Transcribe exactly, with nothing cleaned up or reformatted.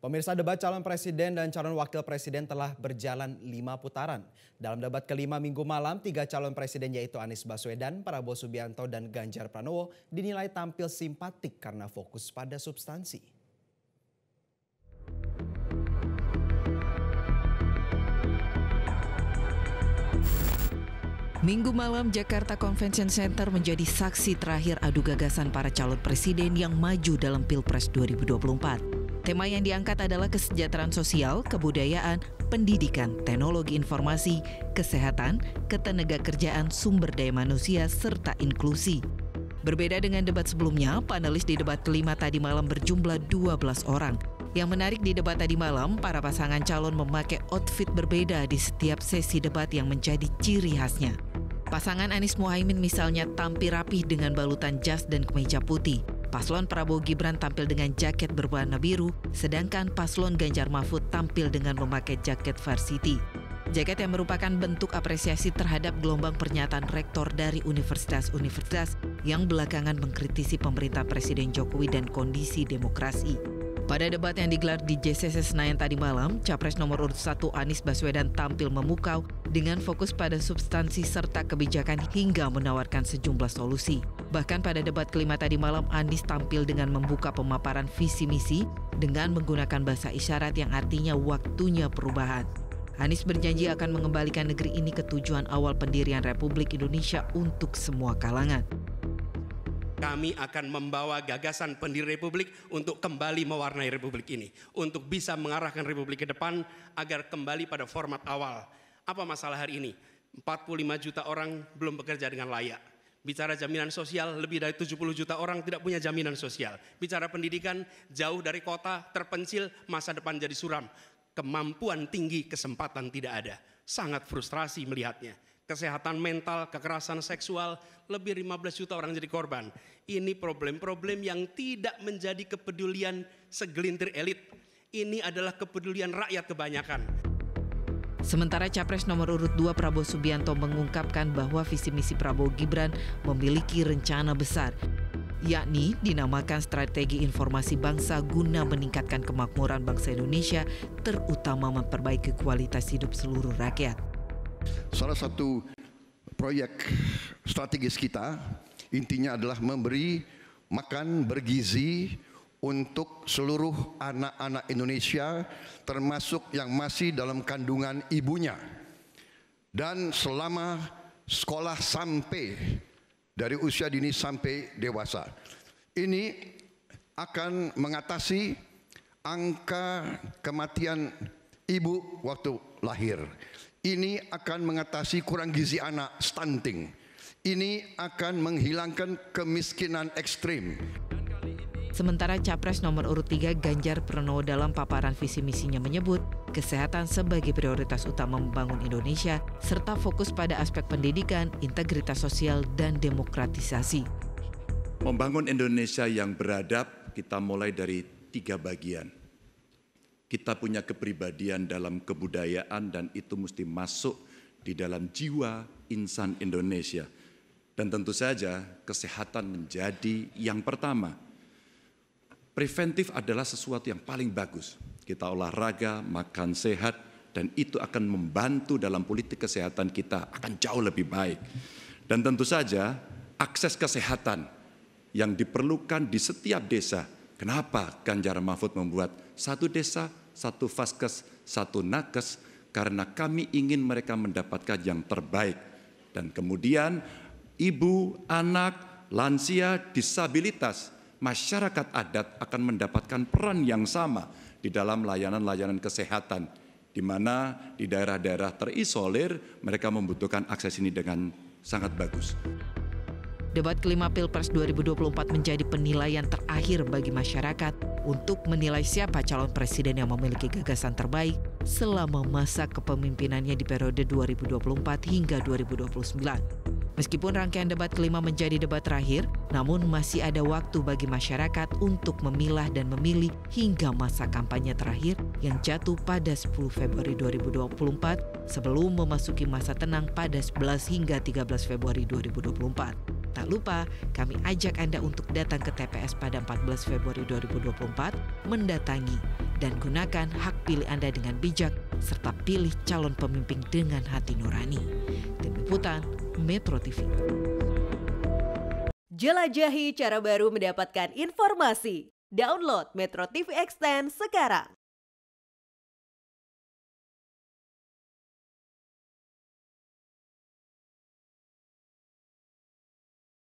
Pemirsa, debat calon presiden dan calon wakil presiden telah berjalan lima putaran. Dalam debat kelima minggu malam, tiga calon presiden yaitu Anies Baswedan, Prabowo Subianto, dan Ganjar Pranowo dinilai tampil simpatik karena fokus pada substansi. Minggu malam, Jakarta Convention Center menjadi saksi terakhir adu gagasan para calon presiden yang maju dalam Pilpres dua ribu dua puluh empat. Tema yang diangkat adalah kesejahteraan sosial, kebudayaan, pendidikan, teknologi informasi, kesehatan, ketenagakerjaan, sumber daya manusia, serta inklusi. Berbeda dengan debat sebelumnya, panelis di debat kelima tadi malam berjumlah dua belas orang. Yang menarik di debat tadi malam, para pasangan calon memakai outfit berbeda di setiap sesi debat yang menjadi ciri khasnya. Pasangan Anies Muhaimin misalnya tampil rapih dengan balutan jas dan kemeja putih. Paslon Prabowo Gibran tampil dengan jaket berwarna biru, sedangkan paslon Ganjar Mahfud tampil dengan memakai jaket varsity. Jaket yang merupakan bentuk apresiasi terhadap gelombang pernyataan rektor dari universitas-universitas yang belakangan mengkritisi pemerintah Presiden Jokowi dan kondisi demokrasi. Pada debat yang digelar di J C C Senayan tadi malam, Capres nomor urut satu Anies Baswedan tampil memukau dengan fokus pada substansi serta kebijakan hingga menawarkan sejumlah solusi. Bahkan pada debat kelima tadi malam, Anies tampil dengan membuka pemaparan visi misi dengan menggunakan bahasa isyarat yang artinya waktunya perubahan. Anies berjanji akan mengembalikan negeri ini ke tujuan awal pendirian Republik Indonesia untuk semua kalangan. Kami akan membawa gagasan pendiri Republik untuk kembali mewarnai Republik ini. Untuk bisa mengarahkan Republik ke depan agar kembali pada format awal. Apa masalah hari ini? empat puluh lima juta orang belum bekerja dengan layak. Bicara jaminan sosial, lebih dari tujuh puluh juta orang tidak punya jaminan sosial. Bicara pendidikan, jauh dari kota, terpencil, masa depan jadi suram. Kemampuan tinggi, kesempatan tidak ada. Sangat frustrasi melihatnya. Kesehatan mental, kekerasan seksual, lebih lima belas juta orang jadi korban. Ini problem-problem yang tidak menjadi kepedulian segelintir elit. Ini adalah kepedulian rakyat kebanyakan. Sementara Capres nomor urut dua Prabowo Subianto mengungkapkan bahwa visi misi Prabowo Gibran memiliki rencana besar, yakni dinamakan Strategi Informasi Bangsa guna meningkatkan kemakmuran bangsa Indonesia, terutama memperbaiki kualitas hidup seluruh rakyat. Salah satu proyek strategis kita intinya adalah memberi makan bergizi untuk seluruh anak-anak Indonesia, termasuk yang masih dalam kandungan ibunya. Dan selama sekolah sampai dari usia dini sampai dewasa. Ini akan mengatasi angka kematian ibu waktu lahir. Ini akan mengatasi kurang gizi anak, stunting. Ini akan menghilangkan kemiskinan ekstrim. Sementara Capres nomor urut tiga Ganjar Pranowo dalam paparan visi misinya menyebut kesehatan sebagai prioritas utama membangun Indonesia serta fokus pada aspek pendidikan, integritas sosial, dan demokratisasi. Membangun Indonesia yang beradab kita mulai dari tiga bagian. Kita punya kepribadian dalam kebudayaan dan itu mesti masuk di dalam jiwa insan Indonesia. Dan tentu saja kesehatan menjadi yang pertama. Preventif adalah sesuatu yang paling bagus. Kita olahraga, makan sehat, dan itu akan membantu dalam politik kesehatan kita akan jauh lebih baik. Dan tentu saja akses kesehatan yang diperlukan di setiap desa. Kenapa Ganjar Mahfud membuat satu desa, satu vaskes, satu nakes? Karena kami ingin mereka mendapatkan yang terbaik. Dan kemudian ibu, anak, lansia, disabilitas, masyarakat adat akan mendapatkan peran yang sama di dalam layanan-layanan kesehatan, di mana di daerah-daerah terisolir mereka membutuhkan akses ini dengan sangat bagus. Debat kelima Pilpres dua ribu dua puluh empat menjadi penilaian terakhir bagi masyarakat untuk menilai siapa calon presiden yang memiliki gagasan terbaik selama masa kepemimpinannya di periode dua ribu dua puluh empat hingga dua ribu dua puluh sembilan. Meskipun rangkaian debat kelima menjadi debat terakhir, namun masih ada waktu bagi masyarakat untuk memilah dan memilih hingga masa kampanye terakhir yang jatuh pada sepuluh Februari dua ribu dua puluh empat sebelum memasuki masa tenang pada sebelas hingga tiga belas Februari dua ribu dua puluh empat. Tak lupa, kami ajak Anda untuk datang ke T P S pada empat belas Februari dua ribu dua puluh empat, mendatangi dan gunakan hak pilih Anda dengan bijak serta pilih calon pemimpin dengan hati nurani. Tim Liputan Metro T V. Jelajahi cara baru mendapatkan informasi. Download Metro T V Extend sekarang.